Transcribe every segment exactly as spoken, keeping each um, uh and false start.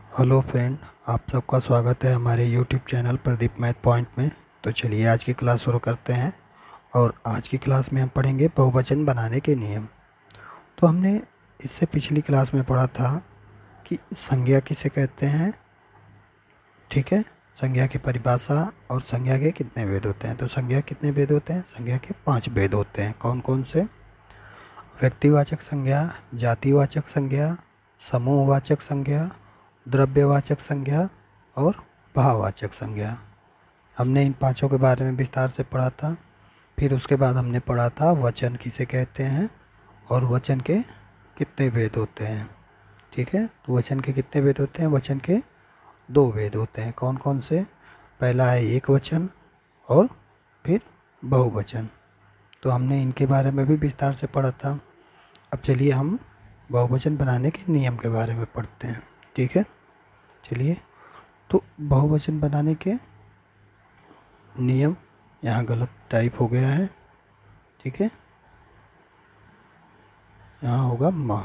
Hello friend, आप सबका स्वागत है हमारे YouTube channel Pradeep math point में। तो चलिए आज की क्लास शुरू करते हैं। और आज की क्लास में हम पढ़ेंगे बहुवचन बनाने के नियम। तो हमने इससे पिछली क्लास में पढ़ा था कि संज्ञा किसे कहते हैं। ठीक है, संज्ञा की परिभाषा और संज्ञा के कितने भेद होते हैं। तो संज्ञा कितने भेद होते हैं? संज्ञा के पाँच भेद होते हैं। कौन कौन से? व्यक्तिवाचक संज्ञा, जातिवाचक संज्ञा, समूहवाचक संज्ञा, द्रव्यवाचक संज्ञा और भाववाचक संज्ञा। हमने इन पांचों के बारे में विस्तार से पढ़ा था। फिर उसके बाद हमने पढ़ा था वचन किसे कहते हैं और वचन के कितने भेद होते हैं। ठीक है, तो वचन के कितने भेद होते हैं? वचन के दो भेद होते हैं। कौन कौन से? पहला है एक वचन और फिर बहुवचन। तो हमने इनके बारे में भी विस्तार से पढ़ा था। अब चलिए हम बहुवचन बनाने के नियम के बारे में पढ़ते हैं। ठीक है, चलिए। तो बहुवचन बनाने के नियम यहाँ गलत टाइप हो गया है। ठीक है, यहाँ होगा माँ।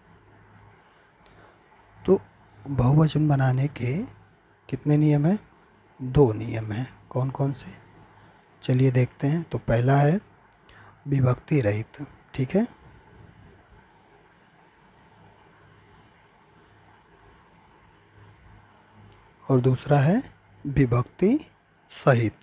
तो बहुवचन बनाने के कितने नियम हैं? दो नियम हैं। कौन कौन से? चलिए देखते हैं। तो पहला है विभक्ति रहित। ठीक है, और दूसरा है विभक्ति सहित।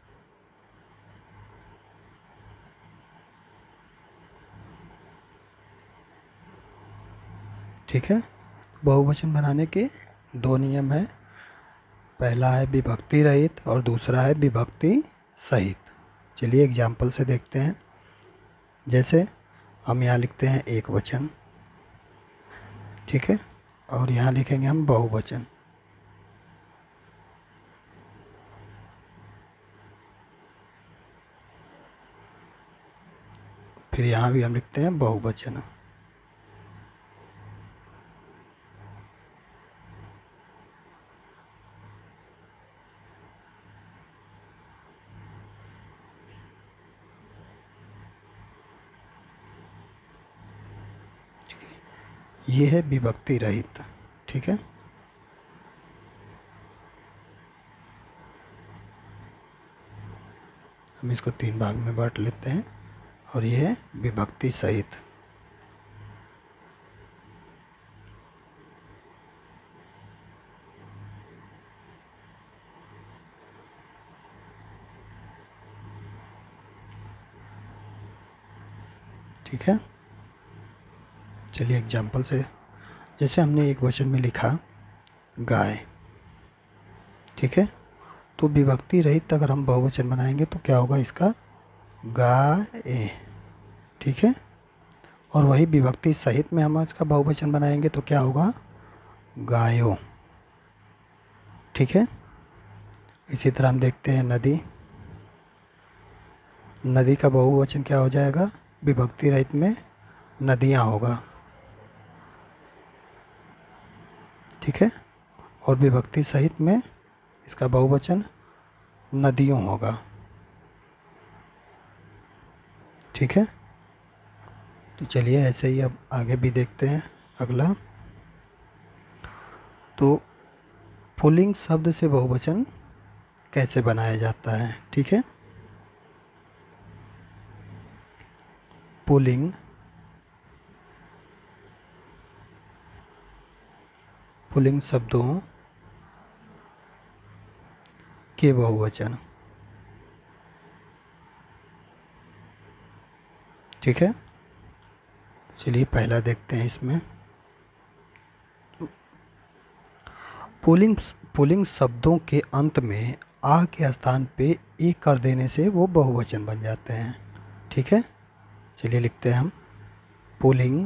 ठीक है, बहुवचन बनाने के दो नियम हैं। पहला है विभक्ति रहित और दूसरा है विभक्ति सहित। चलिए एग्जाम्पल से देखते हैं। जैसे हम यहाँ लिखते हैं एक वचन, ठीक है, और यहाँ लिखेंगे हम बहुवचन। फिर यहाँ भी हम लिखते हैं बहुवचन। ये है विभक्ति रहित। ठीक है, हम इसको तीन भाग में बांट लेते हैं। और ये है विभक्ति सहित। ठीक है, चलिए एग्जाम्पल से। जैसे हमने एक वचन में लिखा गाय। ठीक है, तो विभक्ति रहित अगर हम बहुवचन बनाएंगे तो क्या होगा इसका? गाय। ठीक है, और वही विभक्ति सहित में हम इसका बहुवचन बनाएंगे तो क्या होगा? गायों। ठीक है, इसी तरह हम देखते हैं नदी। नदी का बहुवचन क्या हो जाएगा? विभक्ति रहित में नदियाँ होगा। ठीक है, और विभक्ति सहित में इसका बहुवचन नदियों होगा। ठीक है, तो चलिए ऐसे ही अब आगे भी देखते हैं। अगला, तो पुल्लिंग शब्द से बहुवचन कैसे बनाया जाता है। ठीक है, पुल्लिंग पुल्लिंग शब्दों के बहुवचन। ठीक है, चलिए पहला देखते हैं इसमें। पुल्लिंग पुल्लिंग शब्दों के अंत में आ के स्थान पे ए कर देने से वो बहुवचन बन जाते हैं। ठीक है, चलिए लिखते हैं हम पुल्लिंग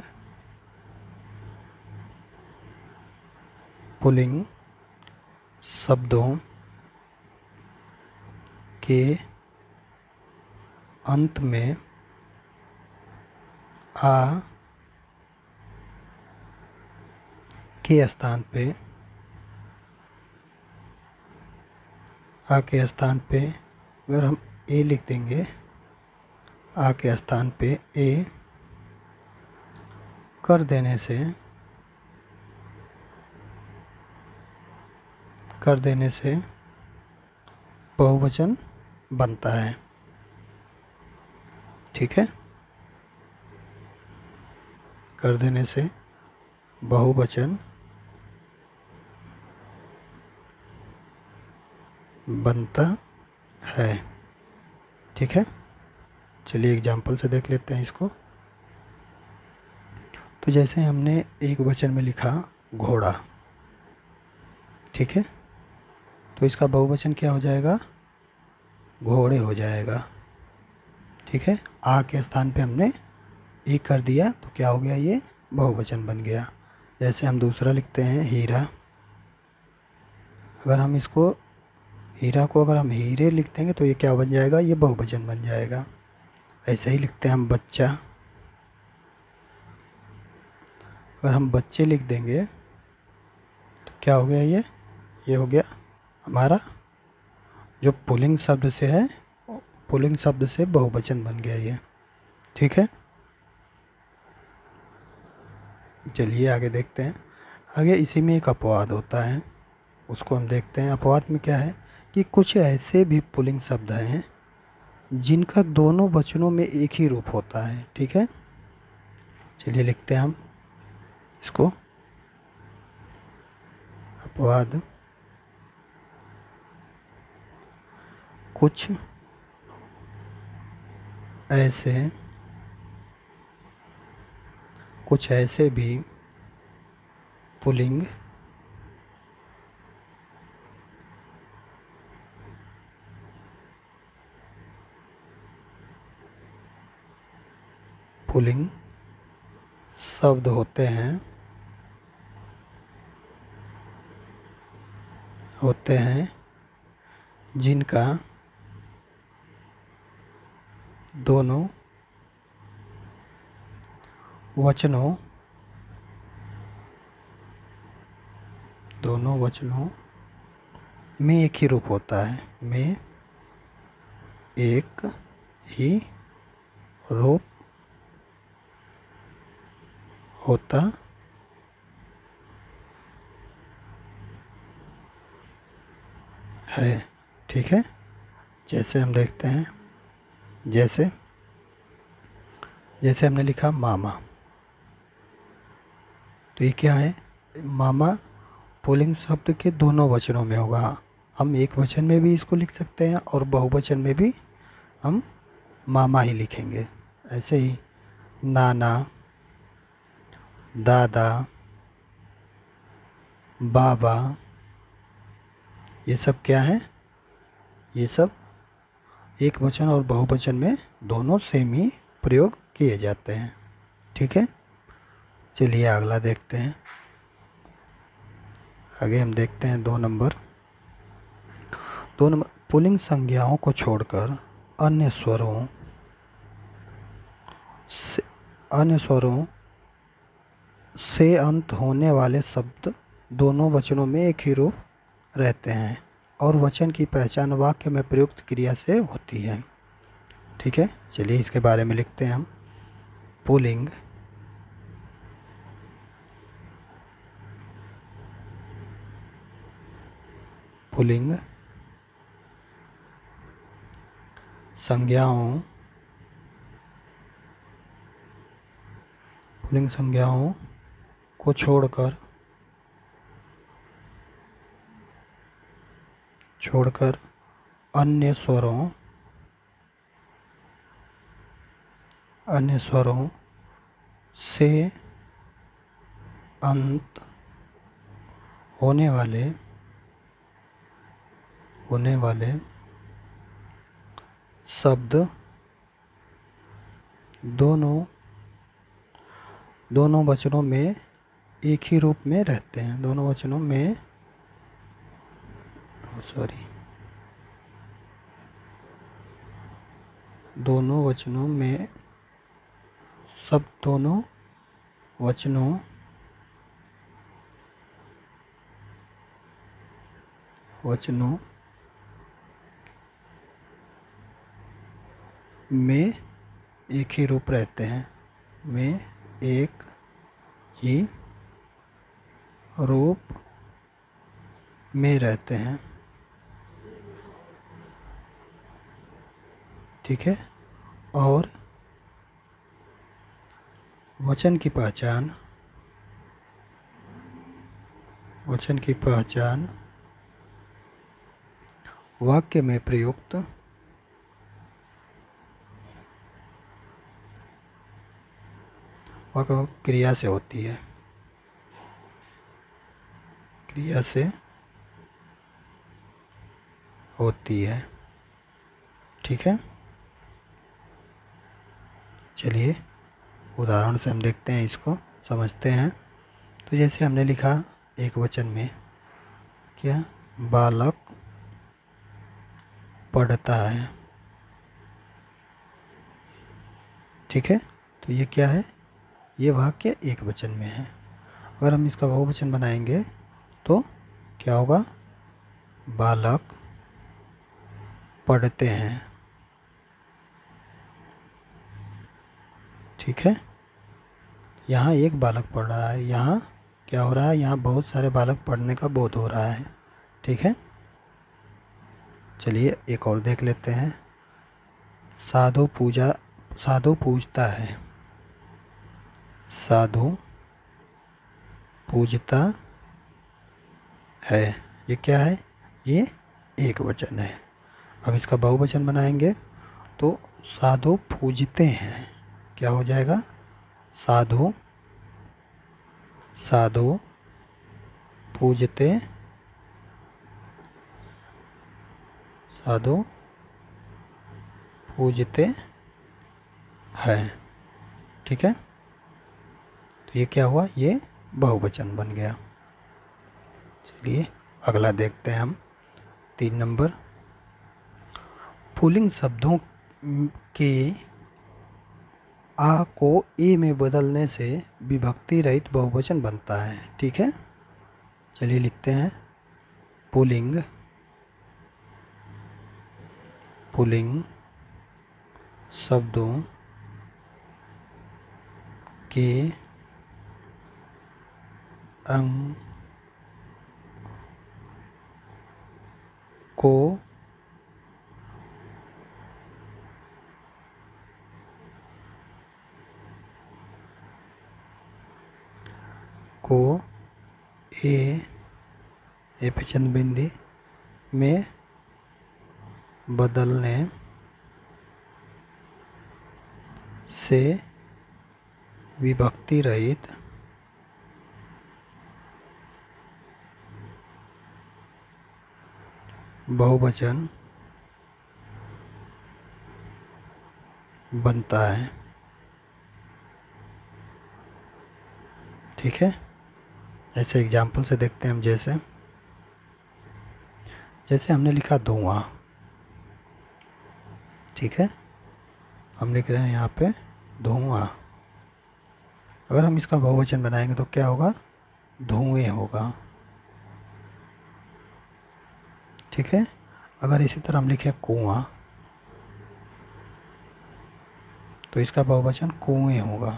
पुल्लिंग शब्दों के अंत में आ के स्थान पे आ के स्थान पे अगर हम ए लिख देंगे, आ के स्थान पे ए कर देने से कर देने से बहुवचन बनता है। ठीक है, कर देने से बहुवचन बनता है। ठीक है, चलिए एग्जाम्पल से देख लेते हैं इसको। तो जैसे हमने एक वचन में लिखा घोड़ा, ठीक है, तो इसका बहुवचन क्या हो जाएगा? घोड़े हो जाएगा। ठीक है, आ के स्थान पे हमने ई कर दिया तो क्या हो गया? ये बहुवचन बन गया। जैसे हम दूसरा लिखते हैं हीरा, अगर हम इसको हीरा को अगर हम हीरे लिख देंगे तो ये क्या बन जाएगा? ये बहुवचन बन जाएगा। ऐसे ही लिखते हैं हम बच्चा, अगर हम बच्चे लिख देंगे तो क्या हो गया? ये ये हो गया हमारा जो पुल्लिंग शब्द से है, पुल्लिंग शब्द से बहुवचन बन गया ये। ठीक है, चलिए आगे देखते हैं। आगे इसी में एक अपवाद होता है, उसको हम देखते हैं। अपवाद में क्या है कि कुछ ऐसे भी पुल्लिंग शब्द हैं जिनका दोनों वचनों में एक ही रूप होता है। ठीक है, चलिए लिखते हैं हम इसको। अपवाद, कुछ ऐसे कुछ ऐसे भी पुल्लिंग पुल्लिंग शब्द होते हैं होते हैं जिनका दोनों वचनों दोनों वचनों में एक ही रूप होता है, में एक ही रूप होता है। ठीक है, जैसे हम देखते हैं, जैसे जैसे हमने लिखा मामा, तो ये क्या है? मामा पुल्लिंग शब्द के दोनों वचनों में होगा। हम एक वचन में भी इसको लिख सकते हैं और बहुवचन में भी हम मामा ही लिखेंगे। ऐसे ही नाना, दादा, बाबा, ये सब क्या है? ये सब एक वचन और बहुवचन में दोनों सेम ही प्रयोग किए जाते हैं। ठीक है, चलिए अगला देखते हैं। आगे हम देखते हैं दो नंबर दो नंबर पुल्लिंग संज्ञाओं को छोड़कर अन्य स्वरों से अन्य स्वरों से अंत होने वाले शब्द दोनों वचनों में एक ही रूप रहते हैं और वचन की पहचान वाक्य में प्रयुक्त क्रिया से होती है। ठीक है, चलिए इसके बारे में लिखते हैं हम। पुल्लिंग पुल्लिंग संज्ञाओं पुल्लिंग संज्ञाओं को छोड़कर छोड़कर अन्य स्वरों अन्य स्वरों से अंत होने वाले होने वाले शब्द दोनों दोनों वचनों में एक ही रूप में रहते हैं। दोनों वचनों में सॉरी दोनों वचनों में सब दोनों वचनों वचनों में एक ही रूप रहते हैं, में एक ही रूप में रहते हैं। ठीक है। और वचन की पहचान वचन की पहचान वाक्य में प्रयुक्त वाक्य क्रिया से होती है। क्रिया से होती है। ठीक है। चलिए उदाहरण से हम देखते हैं, इसको समझते हैं। तो जैसे हमने लिखा एक वचन में, क्या, बालक पढ़ता है। ठीक है। तो ये क्या है, ये वाक्य एक वचन में है। अगर हम इसका बहुवचन बनाएंगे तो क्या होगा, बालक पढ़ते हैं। ठीक है। यहाँ एक बालक पढ़ रहा है, यहाँ क्या हो रहा है, यहाँ बहुत सारे बालक पढ़ने का बोध हो रहा है। ठीक है। चलिए एक और देख लेते हैं। साधु पूजा साधु पूजता है। साधु पूजता है, ये क्या है, ये एक वचन है। अब इसका बहुवचन बनाएंगे तो साधु पूजते हैं, क्या हो जाएगा, साधु साधु पूजते साधु पूजते हैं। ठीक है। तो ये क्या हुआ, ये बहुवचन बन गया। चलिए अगला देखते हैं हम, तीन नंबर। पुल्लिंग शब्दों के आ को ए में बदलने से विभक्ति रहित बहुवचन बनता है। ठीक है। चलिए लिखते हैं, पुल्लिंग पुल्लिंग शब्दों के अंग को को ए ए पे चंद बिंदी में बदलने से विभक्ति रहित बहुवचन बनता है। ठीक है। ऐसे एग्जाम्पल से देखते हैं हम, जैसे जैसे हमने लिखा धुआं। ठीक है। हम लिख रहे हैं यहाँ पे धुआं। अगर हम इसका बहुवचन बनाएंगे तो क्या होगा, धुएं होगा। ठीक है। अगर इसी तरह हम लिखें कुआं तो इसका बहुवचन कुएं होगा।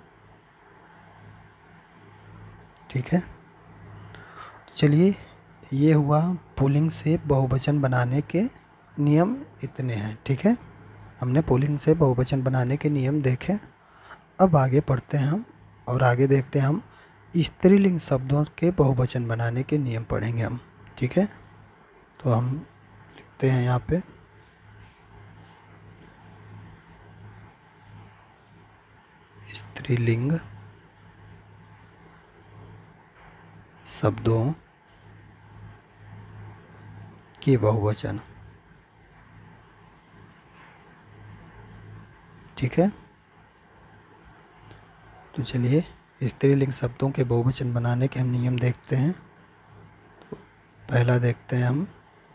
ठीक है। चलिए ये हुआ पुल्लिंग से बहुवचन बनाने के नियम इतने हैं। ठीक है। हमने पुल्लिंग से बहुवचन बनाने के नियम देखे। अब आगे पढ़ते हैं हम, और आगे देखते हैं हम स्त्रीलिंग शब्दों के बहुवचन बनाने के नियम पढ़ेंगे हम। ठीक है। तो हम लिखते हैं यहाँ पे, स्त्रीलिंग शब्दों के बहुवचन। ठीक है। तो चलिए स्त्रीलिंग शब्दों के बहुवचन बनाने के हम नियम देखते हैं। तो पहला देखते हैं हम,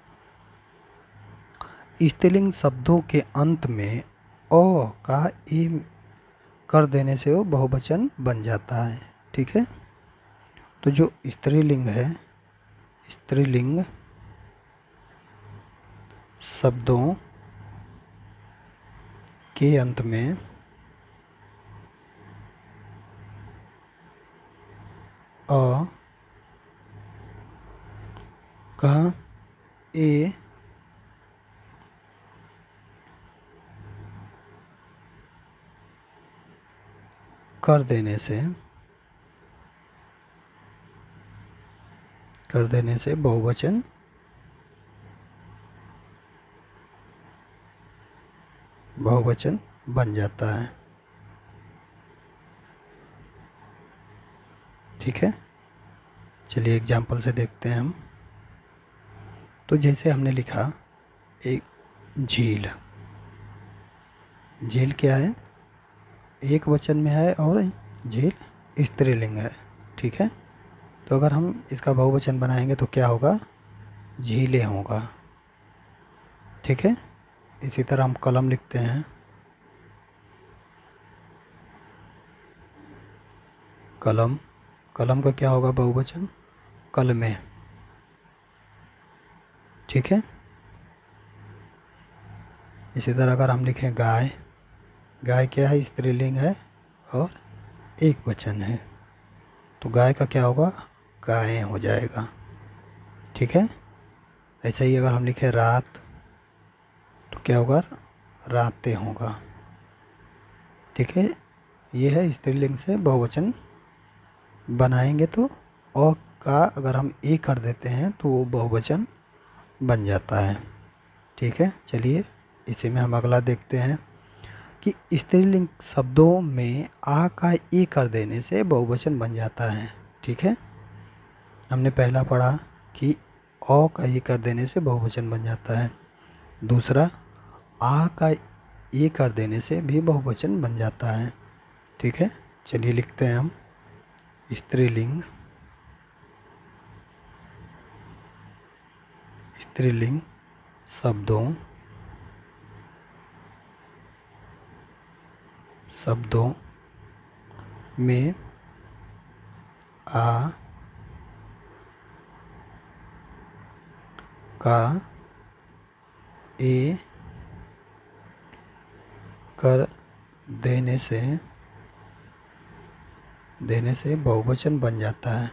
स्त्रीलिंग शब्दों के अंत में अ का ए कर देने से वो बहुवचन बन जाता है। ठीक है। तो जो स्त्रीलिंग है, स्त्रीलिंग शब्दों के अंत में अ का ए कर देने से कर देने से बहुवचन बहुवचन बन जाता है। ठीक है, चलिए एग्जाम्पल से देखते हैं हम। तो जैसे हमने लिखा एक झील, झील क्या है, एक वचन में है और झील स्त्रीलिंग है। ठीक है, तो अगर हम इसका बहुवचन बनाएंगे तो क्या होगा, झीलें होगा। ठीक है, इसी तरह हम कलम लिखते हैं, कलम, कलम का क्या होगा बहुवचन, कलमें। ठीक है, इसी तरह अगर हम लिखें गाय, गाय क्या है, स्त्रीलिंग है और एक वचन है, तो गाय का क्या होगा, गायें हो जाएगा। ठीक है, ऐसे ही अगर हम लिखें रात, तो क्या होगा, रातें होगा। ठीक है, ये है स्त्रीलिंग से बहुवचन बनाएंगे तो औ का अगर हम ए कर देते हैं तो वो बहुवचन बन जाता है। ठीक है, चलिए इसी में हम अगला देखते हैं कि स्त्रीलिंग शब्दों में आ का ए कर देने से बहुवचन बन जाता है। ठीक है, हमने पहला पढ़ा कि औ का ए कर देने से बहुवचन बन जाता है। दूसरा, आ का ए कर देने से भी बहुवचन बन जाता है। ठीक है, चलिए लिखते हैं हम स्त्रीलिंग स्त्रीलिंग शब्दों शब्दों में आ का ए कर देने से देने से बहुवचन बन जाता है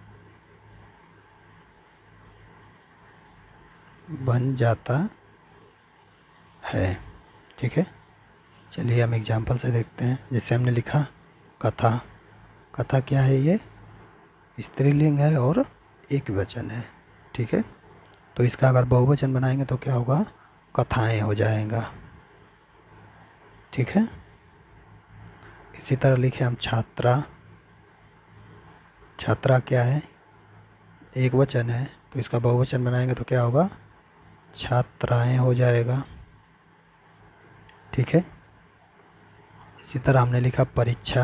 बन जाता है। ठीक है, चलिए हम एग्जाम्पल से देखते हैं। जैसे हमने लिखा कथा, कथा क्या है, ये स्त्रीलिंग है और एक वचन है। ठीक है, तो इसका अगर बहुवचन बनाएंगे तो क्या होगा, कथाएं हो जाएगा। ठीक है, इसी तरह लिखे हम छात्रा, छात्रा क्या है, एक वचन है, तो इसका बहुवचन बनाएंगे तो क्या होगा, छात्राएं हो जाएगा। ठीक है, इसी तरह हमने लिखा परीक्षा,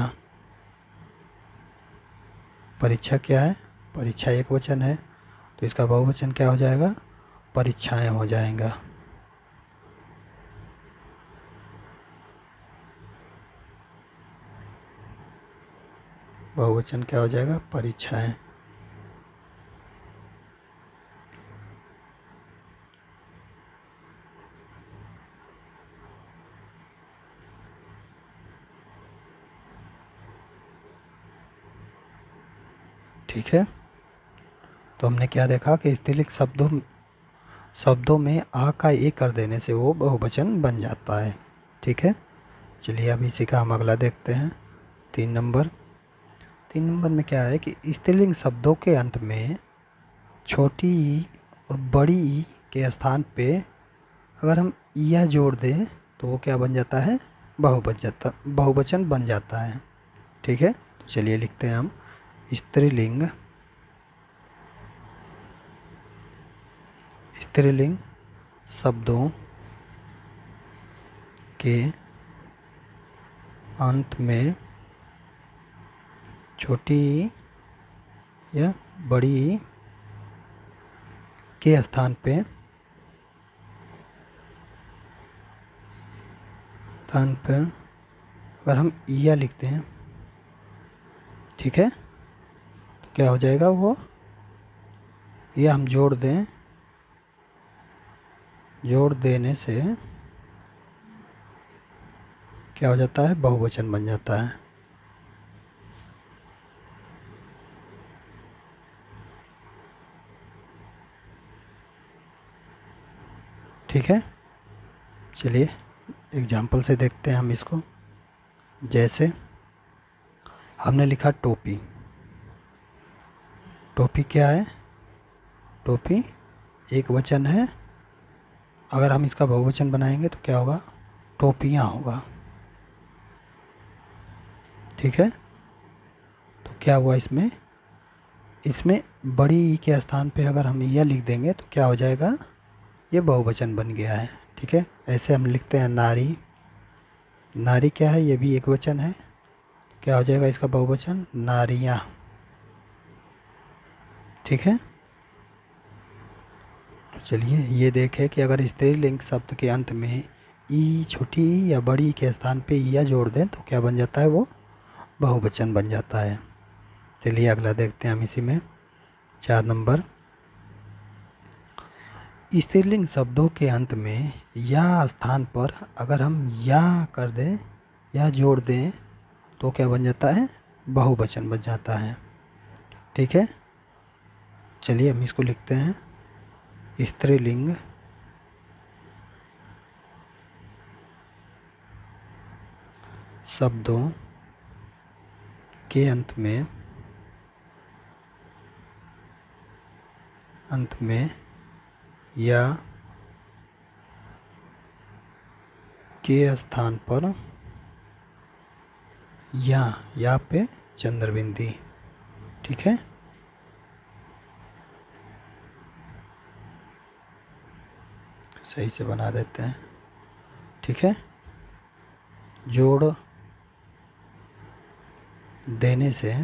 परीक्षा क्या है, परीक्षा एक वचन है, तो इसका बहुवचन क्या हो जाएगा, परीक्षाएं हो जाएगा। बहुवचन क्या हो जाएगा, परीक्षाएं। ठीक है, तो हमने क्या देखा कि स्त्रीलिंग शब्दों शब्दों में आ का ए कर देने से वो बहुवचन बन जाता है। ठीक है, चलिए अब इसी का हम अगला देखते हैं। तीन नंबर तीन नंबर में क्या है कि स्त्रीलिंग शब्दों के अंत में छोटी ई और बड़ी ई के स्थान पे अगर हम या जोड़ दें तो वो क्या बन जाता है, बहुवचन बहुवचन बन जाता है। ठीक है, तो चलिए लिखते हैं हम स्त्रीलिंग स्त्रीलिंग शब्दों के अंत में छोटी या बड़ी के स्थान पे स्थान पर अगर हम या लिखते हैं, ठीक है, तो क्या हो जाएगा, वो ये हम जोड़ दें, जोड़ देने से क्या हो जाता है, बहुवचन बन जाता है। ठीक है, चलिए एग्जाम्पल से देखते हैं हम इसको। जैसे हमने लिखा टोपी। टोपी क्या है? टोपी एक वचन है। अगर हम इसका बहुवचन बनाएंगे तो क्या होगा? टोपियाँ होगा। ठीक है, तो क्या हुआ इसमें? इसमें बड़ी ई के स्थान पे अगर हम यह लिख देंगे तो क्या हो जाएगा? ये बहुवचन बन गया है। ठीक है, ऐसे हम लिखते हैं नारी। नारी क्या है? ये भी एक वचन है। क्या हो जाएगा इसका बहुवचन? नारियाँ। ठीक है, तो चलिए ये देखें कि अगर स्त्रीलिंग शब्द के अंत में ई, छोटी ई या बड़ी ई के स्थान पे या जोड़ दें तो क्या बन जाता है? वो बहुवचन बन जाता है। चलिए अगला देखते हैं हम इसी में। चार नंबर, स्त्रीलिंग शब्दों के अंत में या स्थान पर अगर हम या कर दें या जोड़ दें तो क्या बन जाता है? बहुवचन बन जाता है। ठीक है, चलिए हम इसको लिखते हैं। स्त्रीलिंग शब्दों के अंत में अंत में या के स्थान पर या या पे चंद्रबिंदी। ठीक है, सही से बना देते हैं। ठीक है, जोड़ देने से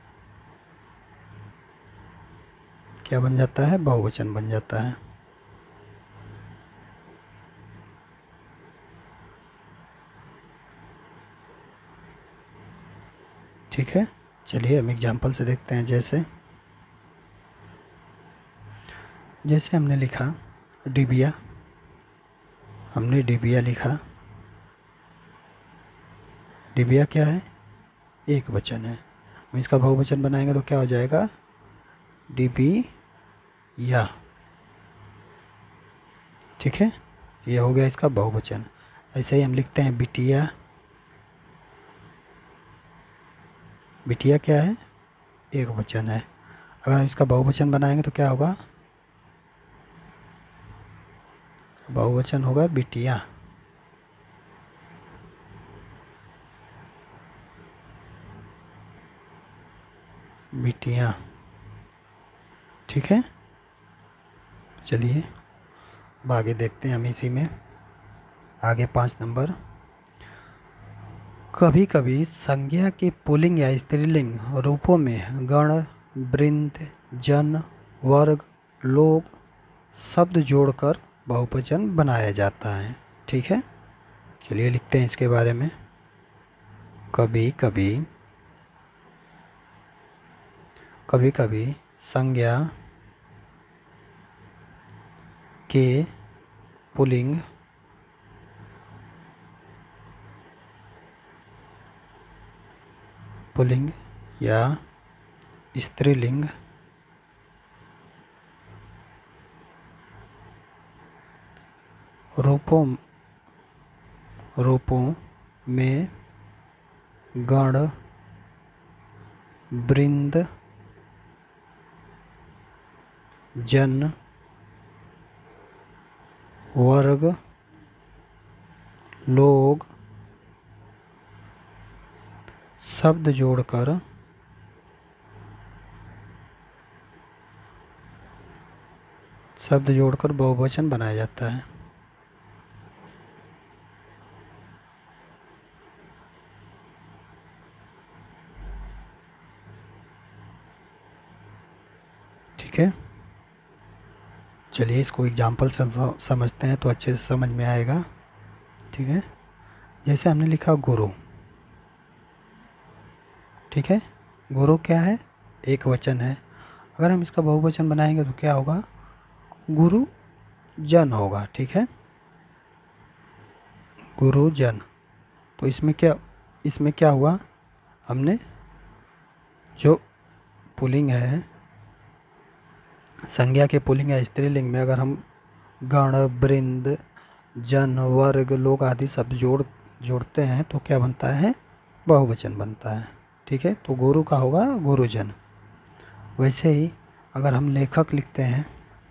क्या बन जाता है? बहुवचन बन जाता है। ठीक है, चलिए हम एग्जाम्पल से देखते हैं। जैसे जैसे हमने लिखा डिबिया। हमने डिबिया लिखा। डिबिया क्या है? एक वचन है। हम इसका बहुवचन बनाएंगे तो क्या हो जाएगा? डिबिया। ठीक है, ये हो गया इसका बहुवचन। ऐसे ही हम लिखते हैं बिटिया। बिटिया क्या है? एक वचन है। अगर हम इसका बहुवचन बनाएंगे तो क्या होगा? बहुवचन होगा बिटिया। बिटिया। ठीक है, चलिए अब आगे देखते हैं हम इसी में। आगे पाँच नंबर, कभी कभी संज्ञा के पुल्लिंग या स्त्रीलिंग रूपों में गण, वृंद, जन, वर्ग, लोग शब्द जोड़कर बहुवचन बनाया जाता है। ठीक है, चलिए लिखते हैं इसके बारे में। कभी कभी कभी कभी संज्ञा के पुल्लिंग पुल्लिंग या स्त्रीलिंग रूपों रूपों में गण, वृंद, जन, वर्ग, लोग शब्द जोड़कर शब्द जोड़कर बहुवचन बनाया जाता है। ठीक है, चलिए इसको एग्जाम्पल से समझते हैं तो अच्छे से समझ में आएगा। ठीक है, जैसे हमने लिखा गुरु। ठीक है, गुरु क्या है? एक वचन है। अगर हम इसका बहुवचन बनाएंगे तो क्या होगा? गुरु जन होगा। ठीक है, गुरु जन। तो इसमें क्या इसमें क्या हुआ? हमने जो पुल्लिंग है, संज्ञा के पुल्लिंग या स्त्रीलिंग में अगर हम गण, वृंद, जन, वर्ग, लोग आदि शब्द जोड़ जोड़ते हैं तो क्या बनता है? बहुवचन बनता है। ठीक है, तो गुरु का होगा गुरुजन। वैसे ही अगर हम लेखक लिखते हैं,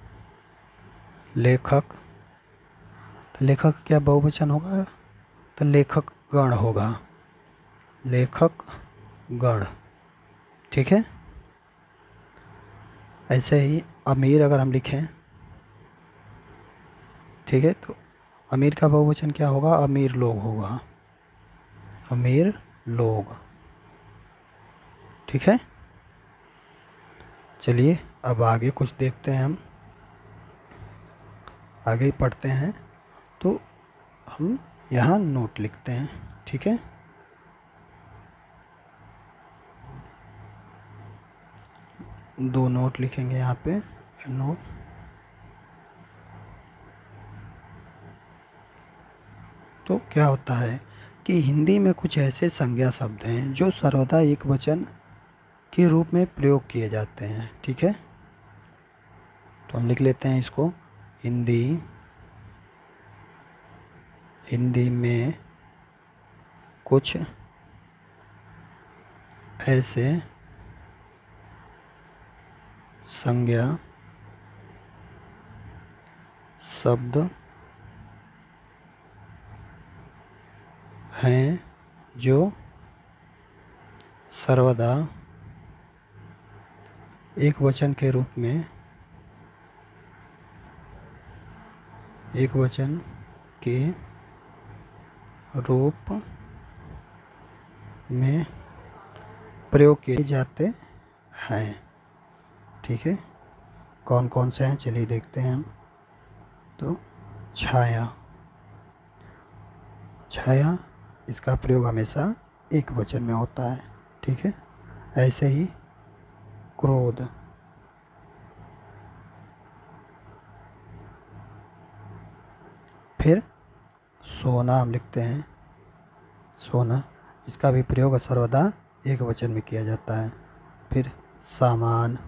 लेखक, तो लेखक क्या बहुवचन होगा? तो लेखक गण होगा, लेखक गण। ठीक है, ऐसे ही अमीर अगर हम लिखें, ठीक है, तो अमीर का बहुवचन क्या होगा? अमीर लोग होगा, अमीर लोग। ठीक है, चलिए अब आगे कुछ देखते हैं, हम आगे ही पढ़ते हैं। तो हम यहाँ नोट लिखते हैं। ठीक है, दो नोट लिखेंगे यहाँ पे, नोट। तो क्या होता है कि हिंदी में कुछ ऐसे संज्ञा शब्द हैं जो सर्वदा एक वचन के रूप में प्रयोग किए जाते हैं। ठीक है, तो हम लिख लेते हैं इसको। हिंदी हिंदी में कुछ ऐसे संज्ञा शब्द हैं जो सर्वदा एक वचन के रूप में एक वचन के रूप में प्रयोग किए जाते हैं। ठीक है, कौन कौन से हैं चलिए देखते हैं हम। तो छाया, छाया इसका प्रयोग हमेशा एक वचन में होता है। ठीक है, ऐसे ही क्रोध, फिर सोना हम लिखते हैं, सोना इसका भी प्रयोग सर्वदा एक वचन में किया जाता है। फिर सामान,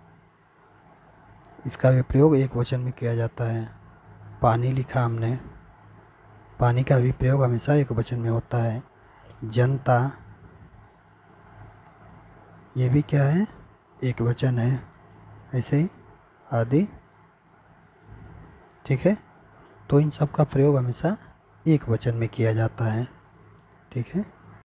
इसका भी प्रयोग एक वचन में किया जाता है। पानी लिखा हमने, पानी का भी प्रयोग हमेशा एक वचन में होता है। जनता, ये भी क्या है? एक वचन है। ऐसे ही आदि। ठीक है, तो इन सब का प्रयोग हमेशा एक वचन में किया जाता है। ठीक है।